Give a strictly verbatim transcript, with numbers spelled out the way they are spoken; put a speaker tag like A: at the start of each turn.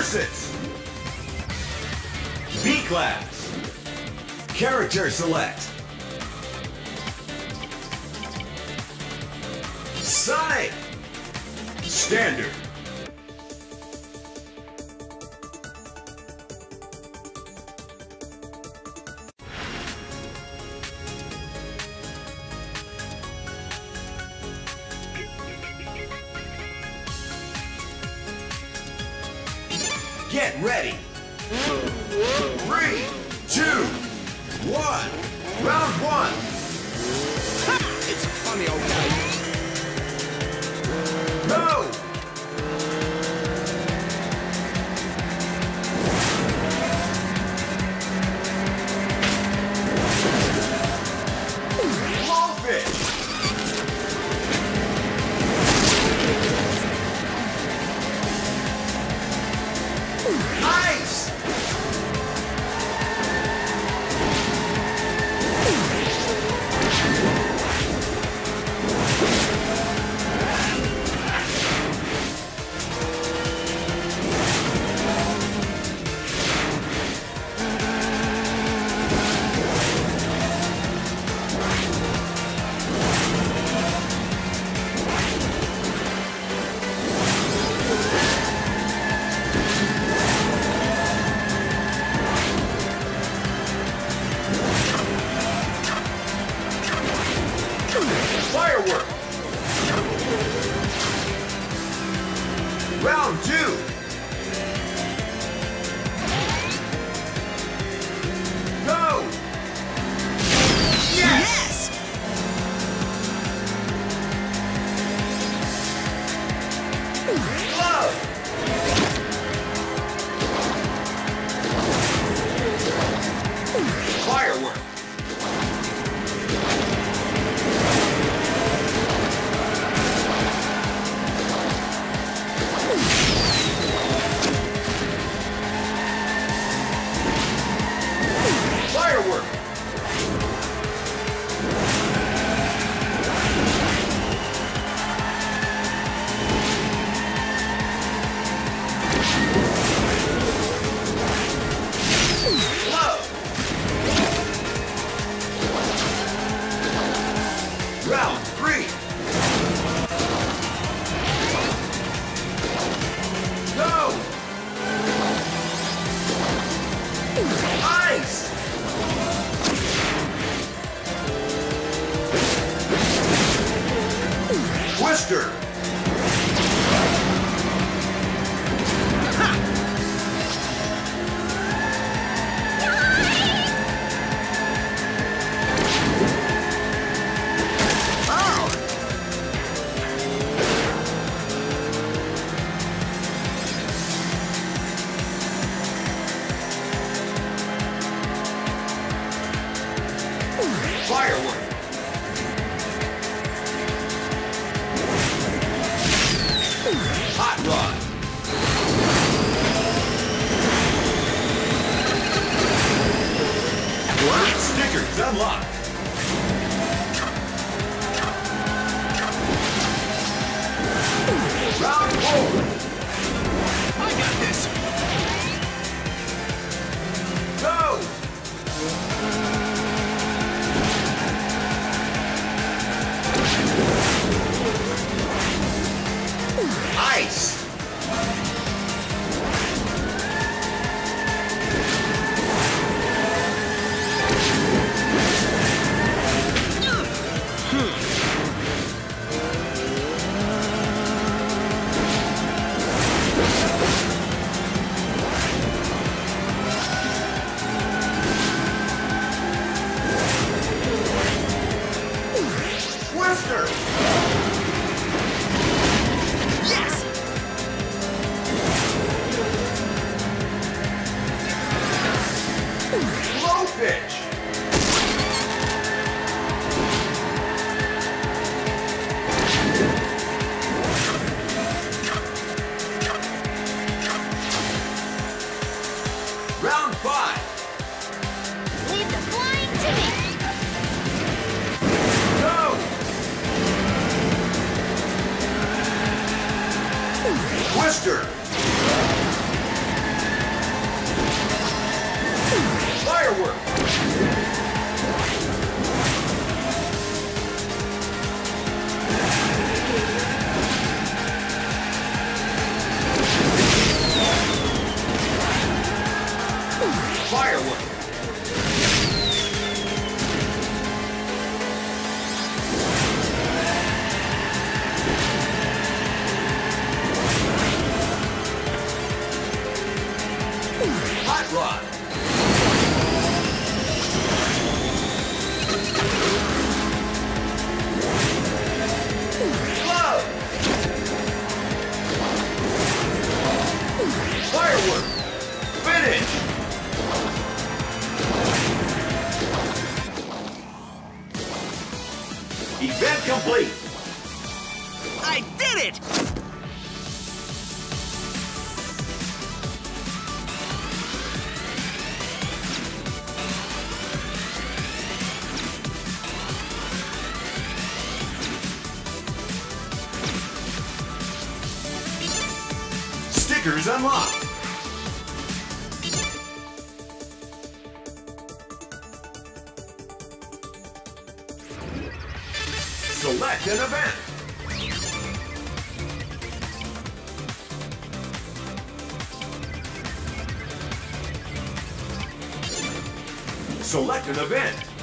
A: versus B-Class. Character select. Sonic. Standard. Get ready. Three, two, one. Round one.
B: Ha! It's a funny old game.
A: Go! Blowfish! Ice! Firework! Round two! Go! Yes! Glove! Firework! Firework! Glove! Round three! Go! Ice! Twister! Firework! Hot rod! Stickers unlocked! Round four!
B: I got this!
A: Go! Ice! Twister!
B: Yes!
A: Blowfish! Round five!
C: Leave the flying to me!
A: Go! Twister! Firework. Firework. Hot rod. Glove. Firework. Finish. Event complete.
B: I did it!
A: Stickers unlocked. Select an event. Select an event.